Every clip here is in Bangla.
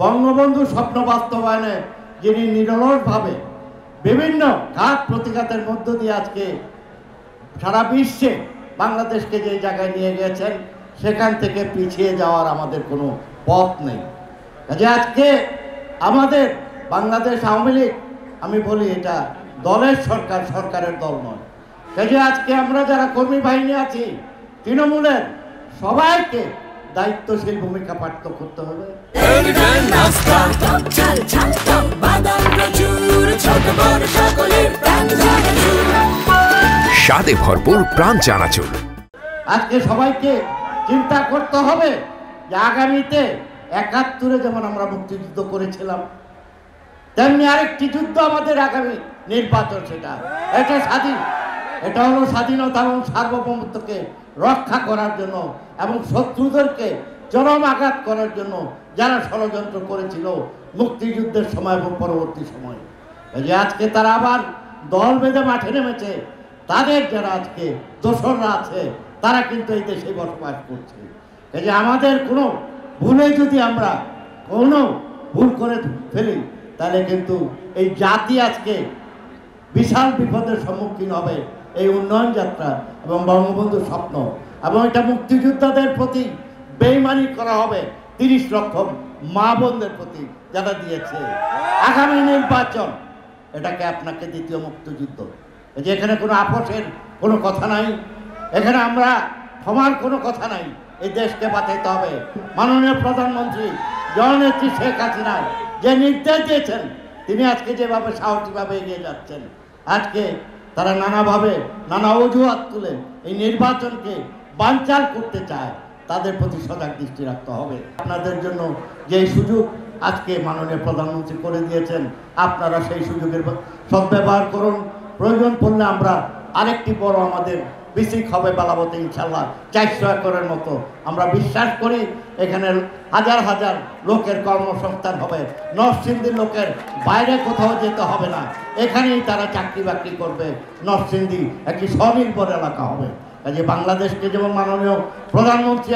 বঙ্গবন্ধু স্বপ্ন বাস্তবায়নে যিনি নিরলসভাবে বিভিন্ন ঘাত প্রতিঘাতের মধ্য দিয়ে আজকে সারা বিশ্বে বাংলাদেশকে যে জায়গায় নিয়ে গেছেন, সেখান থেকে পিছিয়ে যাওয়ার আমাদের কোনো পথ নেই। কাজে আজকে আমাদের বাংলাদেশ আওয়ামী লীগ, আমি বলি এটা দলের সরকার, সরকারের দল নয়। কাজে আজকে আমরা যারা কর্মী বাহিনী আছি তৃণমূলের, সবাইকে দায়িত্বশীল ভূমিকা পালন করতে হবে। স্বাদে ভরপুর প্রাণ চানাচুর। আজকে সবাইকে চিন্তা করতে হবে যে আগামীতে ৭১ যেমন আমরা মুক্তিযুদ্ধ করেছিলাম, তেমনি আরেকটি যুদ্ধ আমাদের আগামী নির্বাচন, এটা স্বাধীন, এটা হলো স্বাধীনতা এবং সার্বভৌমত্বকে রক্ষা করার জন্য এবং শত্রুদেরকে চরম আঘাত করার জন্য যারা ষড়যন্ত্র করেছিল মুক্তিযুদ্ধের সময় এবং পরবর্তী সময়ে। যে আজকে তারা আবার দল বেঁধে মাঠে নেমেছে, তাদের যারা আজকে দোসররা আছে তারা কিন্তু এই দেশে বসবাস করছে। এই যে আমাদের কোনো ভুলে যদি আমরা কোনো ভুল করে ফেলি, তাহলে কিন্তু এই জাতি আজকে বিশাল বিপদের সম্মুখীন হবে। এই উন্নয়ন যাত্রা এবং বঙ্গবন্ধুর স্বপ্ন এবং এটা মুক্তিযোদ্ধাদের প্রতি বেইমানি করা হবে ৩০ লক্ষ মা বোনদের প্রতি যারা দিয়েছে। আগামী নির্বাচন এটাকে আপনাকে দ্বিতীয় মুক্তিযুদ্ধ, যে এখানে কোনো আপোষের কোনো কথা নাই, এখানে আমরা ক্ষমার কোনো কথা নাই। এই দেশকে বাঁচাইতে হবে। মাননীয় প্রধানমন্ত্রী জননেত্রী শেখ হাসিনা যে নির্দেশ দিয়েছেন, তিনি আজকে যেভাবে সাহসীভাবে এগিয়ে যাচ্ছেন, আজকে তারা নানাভাবে নানা অজুহাত তুলে এই নির্বাচনকে বানচাল করতে চায়, তাদের প্রতি সজাগ দৃষ্টি রাখতে হবে। আপনাদের জন্য যে সুযোগ আজকে মাননীয় প্রধানমন্ত্রী করে দিয়েছেন, আপনারা সেই সুযোগের সদ্ব্যবহার করুন। প্রয়োজন পড়লে আমরা আরেকটি বড় আমাদের বিসিক হবে বেলাবতে, ইনশাল্লাহ ৪০০ একরের মতো। আমরা বিশ্বাস করি এখানে হাজার হাজার লোকের কর্মসংস্থান হবে। নরসিংদীর লোকের বাইরে কোথাও যেতে হবে না, এখানেই তারা চাকরি বাকরি করবে। নরসিংদী একটি স্বনির্ভর এলাকা হবে। কাজে বাংলাদেশকে যেমন মাননীয় প্রধানমন্ত্রী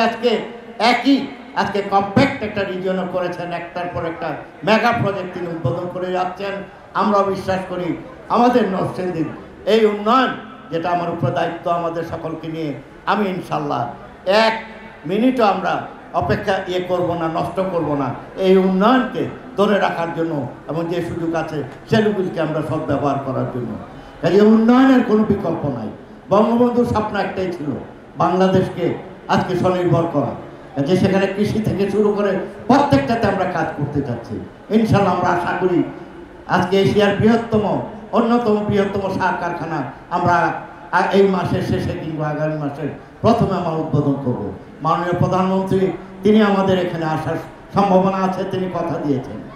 আজকে কম্প্যাক্ট একটা রিজিয়নও করেছেন, একটার পর একটা মেগা প্রজেক্ট তিনি উদ্বোধন করে যাচ্ছেন। আমরা বিশ্বাস করি আমাদের নরসিংদীর এই উন্নয়ন, যেটা আমার উপর দায়িত্ব আমাদের সকলকে নিয়ে, আমি ইনশাল্লাহ ১ মিনিটও আমরা অপেক্ষা করব না, নষ্ট করব না। এই উন্নয়নকে ধরে রাখার জন্য এবং যে সুযোগ আছে সেগুলিকে আমরা সদ্ব্যবহার করার জন্য। কাজে উন্নয়নের কোনো বিকল্প নাই। বঙ্গবন্ধুর স্বপ্ন একটাই ছিল, বাংলাদেশকে আজকে স্বনির্ভর করা। যে সেখানে কৃষি থেকে শুরু করে প্রত্যেকটাতে আমরা কাজ করতে চাচ্ছি। ইনশাল্লাহ আমরা আশা করি আজকে এশিয়ার অন্যতম বৃহত্তম সার কারখানা আমরা এই মাসের শেষে কিংবা আগামী মাসের প্রথমে আমরা উদ্বোধন করব। মাননীয় প্রধানমন্ত্রী তিনি আমাদের এখানে আসার সম্ভাবনা আছে, তিনি কথা দিয়েছেন।